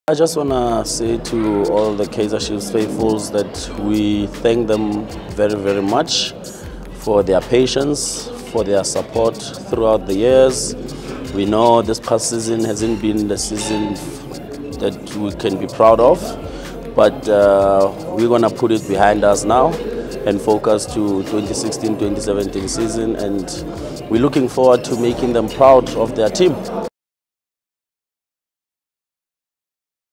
I just want to say to all the Kaizer Chiefs faithfuls that we thank them very, very much for their patience, for their support throughout the years. We know this past season hasn't been the season that we can be proud of, but we're going to put it behind us now and focus to 2016-2017 season, and we're looking forward to making them proud of their team.